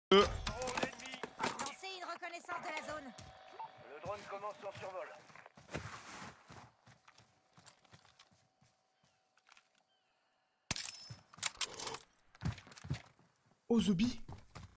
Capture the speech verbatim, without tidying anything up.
Euh. Drone ennemi. Lancez une reconnaissance de la zone. Le drone commence son survol. Oh, Zombie.